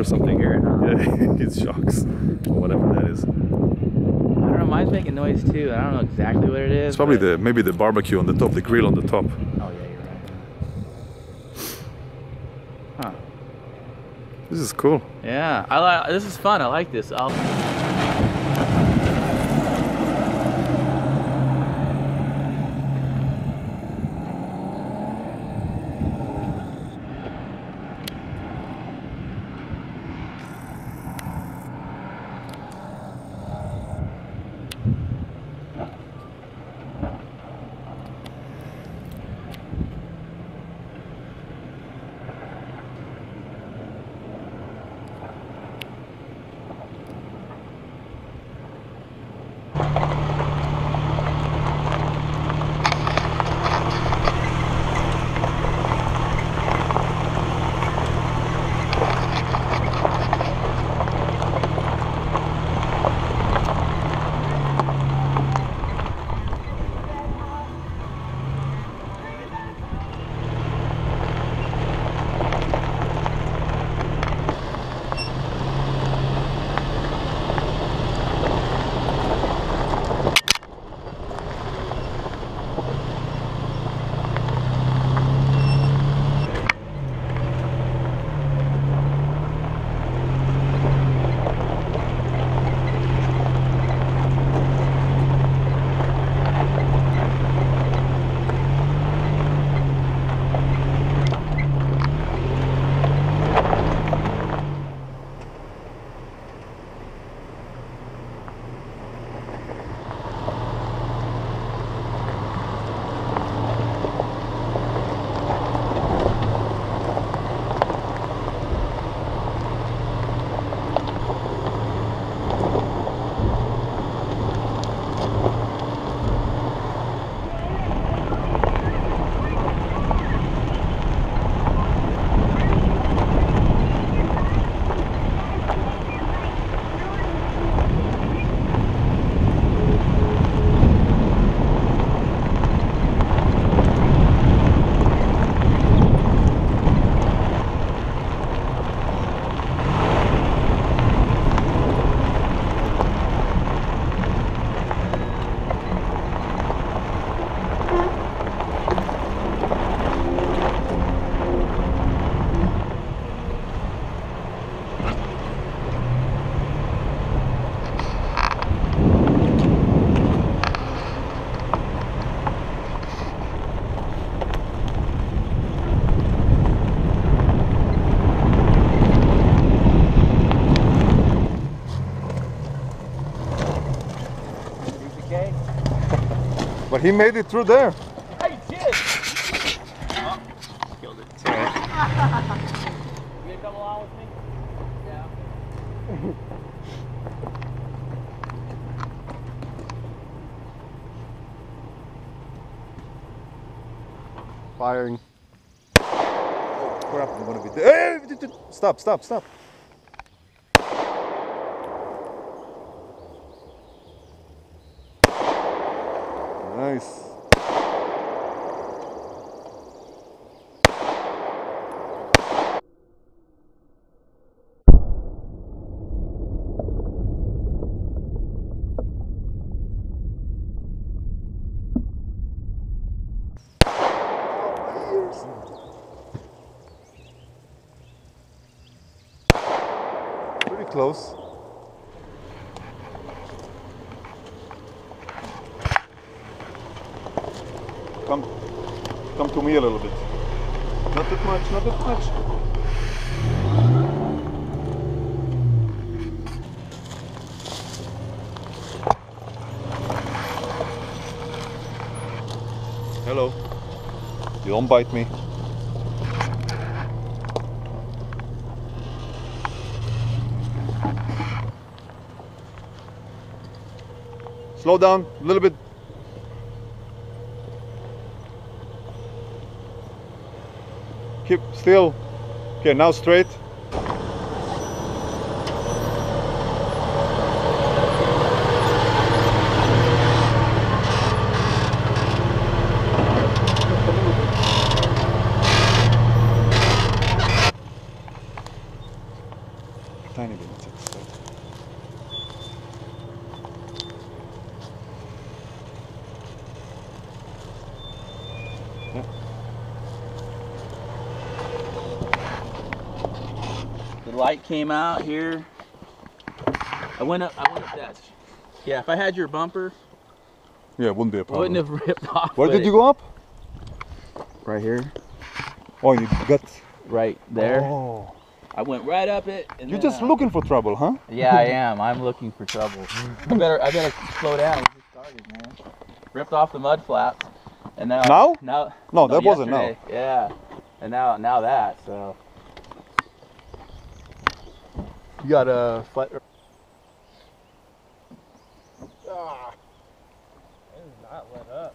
something. Hear it, huh? Yeah, it's shocks or whatever that is. I don't know, mine's making noise too. I don't know exactly what it is. It's probably but... maybe the barbecue on the top, the grill on the top. Oh yeah, you're right. Huh. This is cool. Yeah, this is fun. I like this. But he made it through there. Hey, did! Oh, killed it. Sorry. You gonna come along with me? Yeah. Firing. Oh crap, I'm gonna be there. Hey, stop, stop, stop. Nice. Pretty close. Come to me a little bit. Not that much, not that much. Hello. You don't bite me. Slow down a little bit. Keep still. Okay, now straight. light came out here. I went up that. Yeah, if I had your bumper, Yeah, it wouldn't be a problem. wouldn't have ripped off. Where with did you it. go up? Right here. Oh, you got... Right there. Oh. I went right up it. And You're then, just looking for trouble, huh? Yeah, I am. I'm looking for trouble. I better slow down. We just started, man. Ripped off the mud flaps, and now. No, that wasn't now. Yesterday, yeah, and now that. So. You got a flat. Ah, it is not lit up.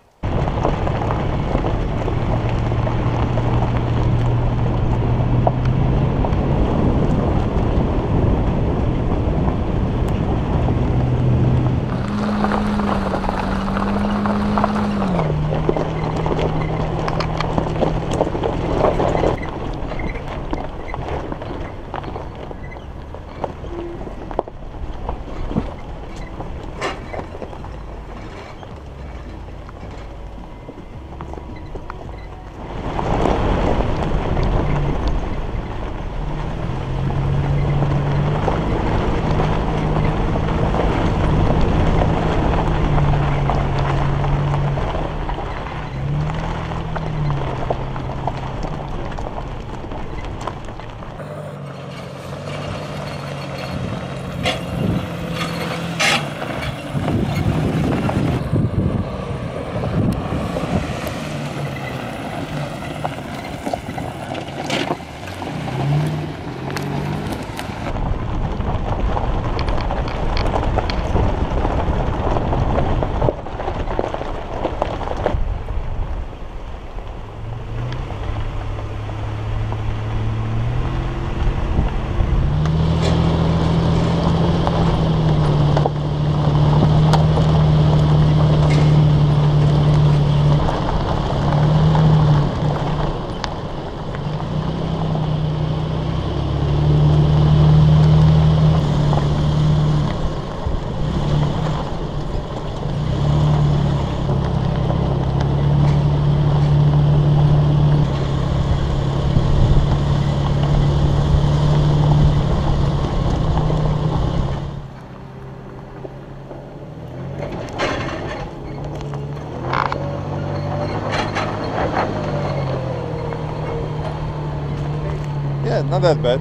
Yeah, not that bad.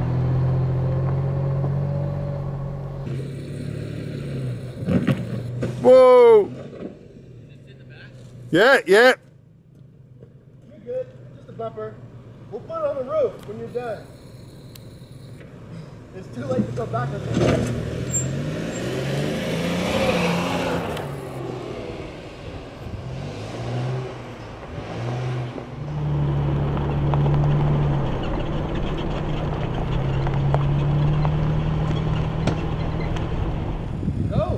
Whoa! Yeah, yeah. You're good. Just a bumper. We'll put it on the roof when you're done. It's too late to go back on this. Go!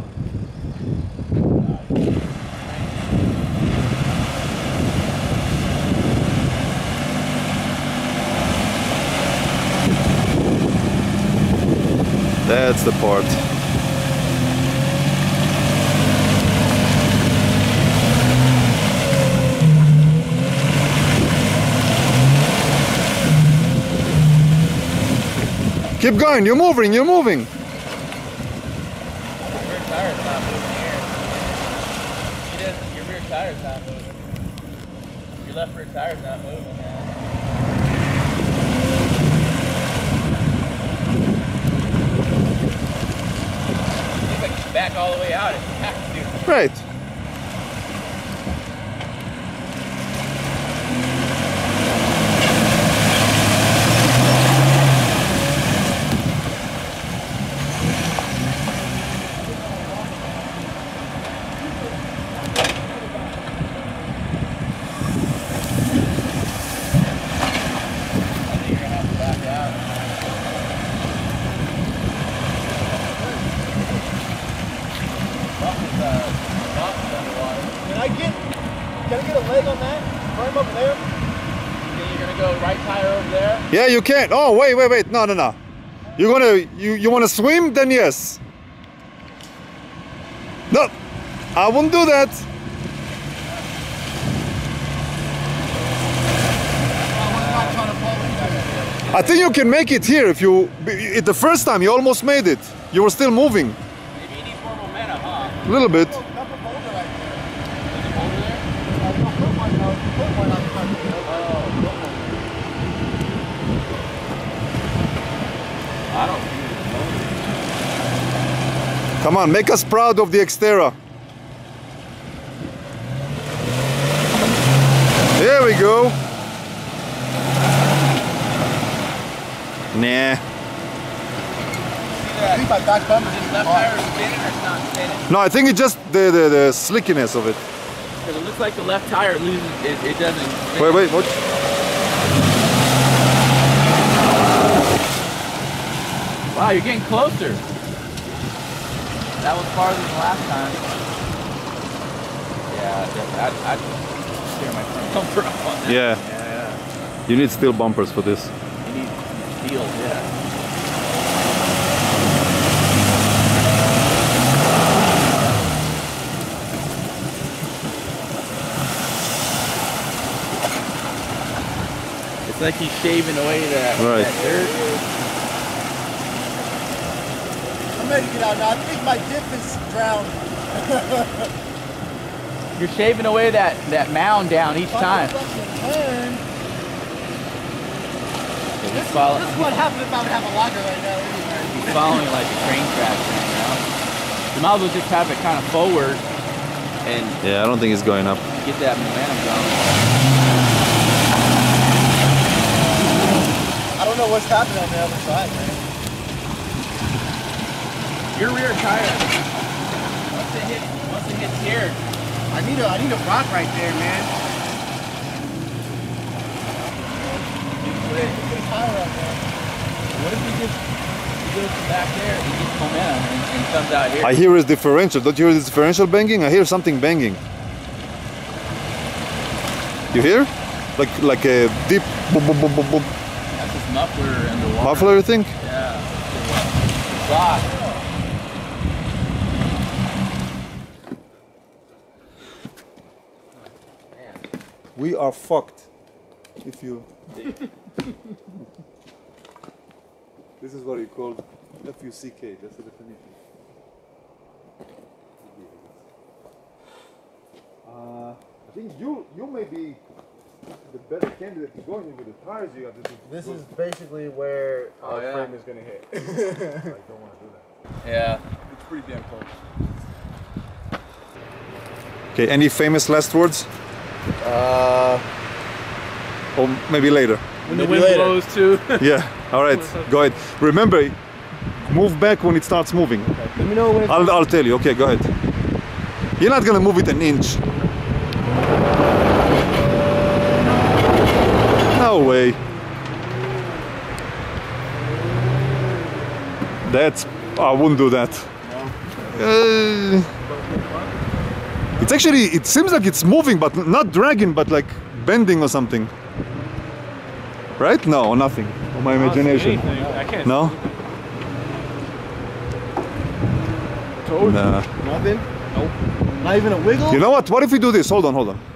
That's the part. Keep going, you're moving, you're moving. Your rear tire's not moving here. Your rear tire's not moving. Your left rear tire's not moving, man. If I can back all the way out, it has to. Right. I think you're gonna have to back out. Bump is underwater. Can I get a leg on that? Climb up there? Then you're gonna go right tire over there. Yeah, you can. Oh, wait. No. You're gonna, you wanna swim? Then yes. No, I won't do that. I think you can make it here if you. The first time you almost made it. You were still moving. Maybe you need more momentum, huh? A little bit. There's a boulder there? I don't see it. Come on, make us proud of the Xterra. There we go. Nah. I think my back bumper just left tire is spinning or it's not spinning. No, I think it's just the slickiness of it. Because it looks like the left tire loses, it doesn't spin. Wait, watch. Wow, you're getting closer. That was farther than last time. Yeah, definitely. I'd tear my front bumper up on that. Yeah. You need steel bumpers for this. You need steel, yeah. It's like he's shaving away that dirt. I'm ready to get out now. I think my dip is drowned. You're shaving away that mound down each time. This is what happened if I would have a locker right now. He's following like a train track, you know? You might as well just have it kind of forward and Yeah, I don't think it's going up. get that momentum going. I don't know what's happening on the other side, man. Your rear tire, once it hits here, I need a rock right there, man. Put a tire on there. what if he goes from back there and he gets momentum and comes out here? I hear his differential. Don't you hear this differential banging? I hear something banging. You hear? Like a deep boom, boom, boom, boom, boom. That's his muffler underwater. Muffler, you think? Yeah. It's locked. We are fucked. If you. This is what you call FUCK. That's the definition. I think you may be the better candidate to go in with the tires you have. This is basically where our yeah. frame is going to hit. I don't want to do that. Yeah. It's pretty damn close. Okay, any famous last words? Or maybe later. When the wind blows too. Yeah, all right, go ahead. Remember, move back when it starts moving. Let me know when it's I'll tell you, okay, go ahead. You're not gonna move it an inch. No way. I wouldn't do that. It's actually, it seems like it's moving, but not dragging, but like bending or something. Right? No, nothing. Or my imagination. I can't. No? Nah. nothing? Nope. Not even a wiggle? You know what? What if we do this? Hold on.